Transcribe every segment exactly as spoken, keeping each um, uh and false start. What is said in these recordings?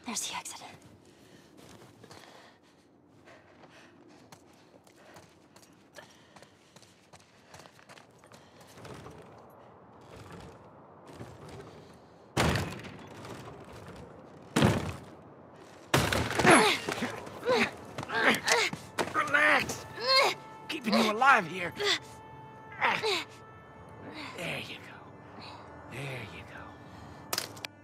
There's the exit. Relax. Keeping you alive here. There you go. There you go.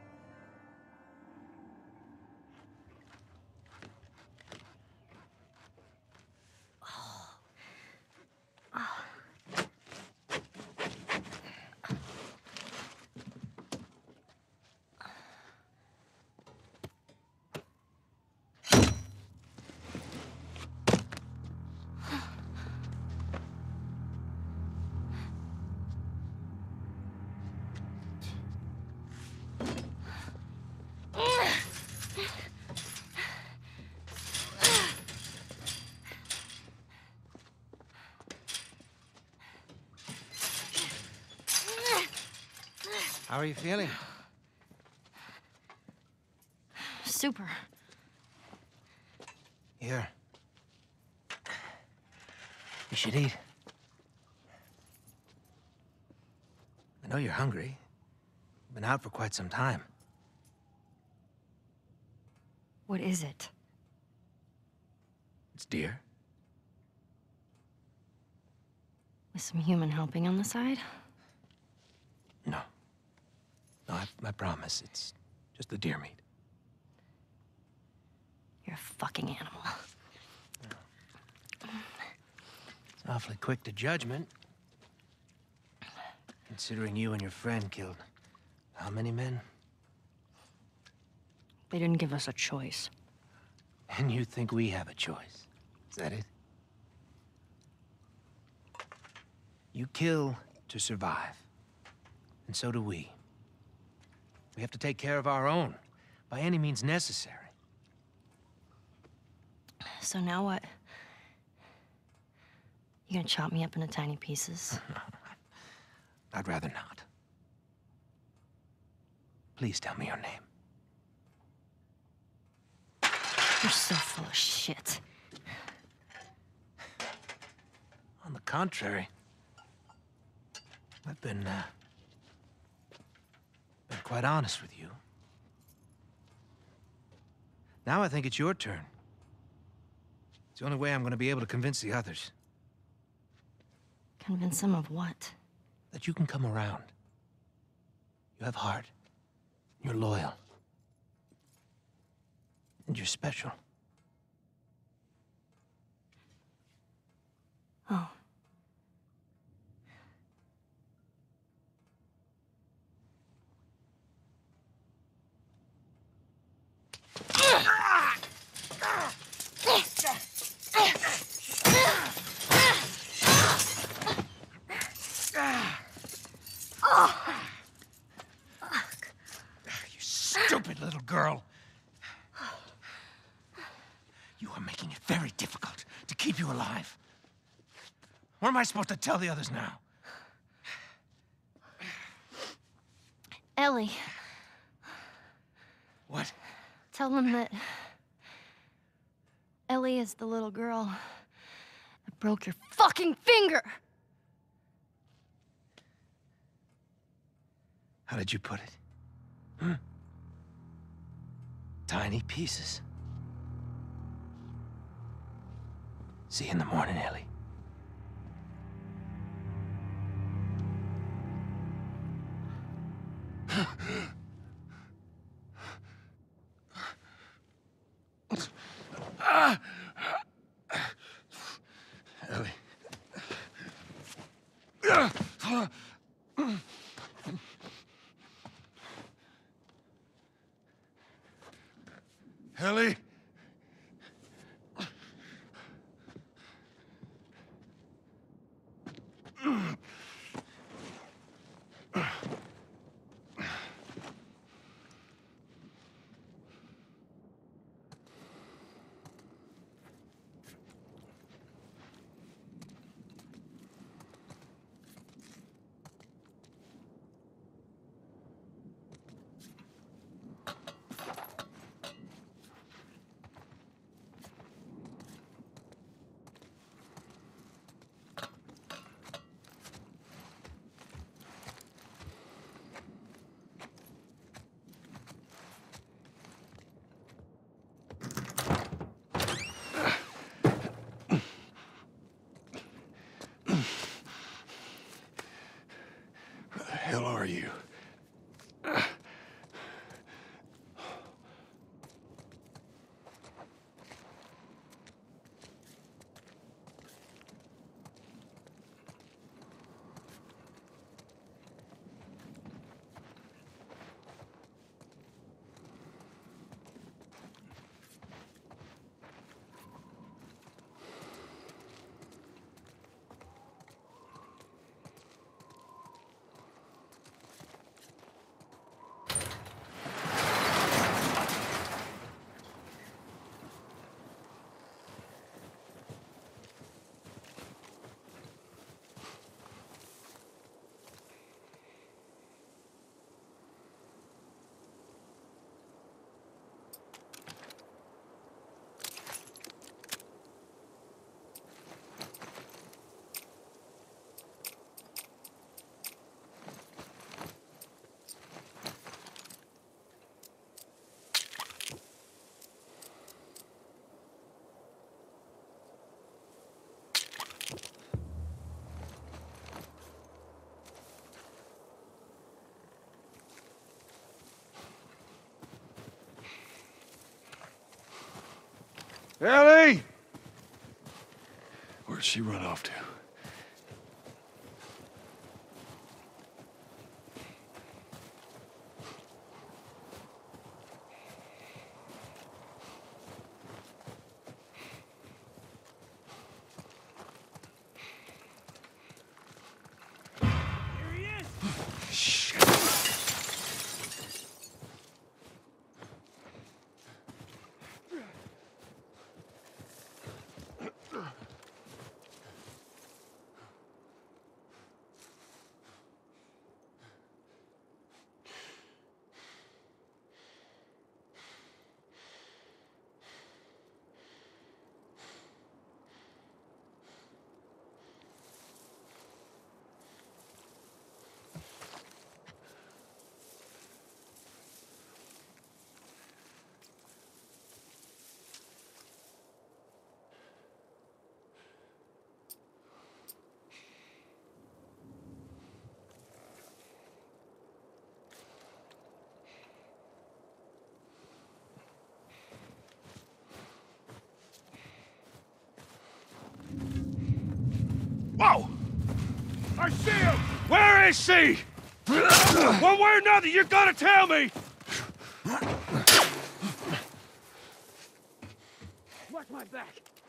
How are you feeling? Super. Here. You should eat. I know you're hungry. You've been out for quite some time. What is it? It's deer. With some human helping on the side? No. No, I, I promise. It's just the deer meat. You're a fucking animal. It's awfully quick to judgment. Considering you and your friend killed how many men? They didn't give us a choice. And you think we have a choice? Is that it? You kill to survive. And so do we. We have to take care of our own, by any means necessary. So now what? You gonna chop me up into tiny pieces? I'd rather not. Please tell me your name. You're so full of shit. On the contrary, I've been, uh, been quite honest with you. Now I think it's your turn. It's the only way I'm going to be able to convince the others. Convince them of what? That you can come around. You have heart. You're loyal. And you're special. Oh. You stupid little girl. You are making it very difficult to keep you alive. What am I supposed to tell the others now? Ellie. What? Tell them that Ellie is the little girl that broke your fucking finger! How did you put it? Hmm? Tiny pieces. See you in the morning, Ellie. Ellie. Ellie? Ellie! Where'd she run off to? Whoa! I see him! Where is she? One way or another, you're gonna tell me! Watch my back!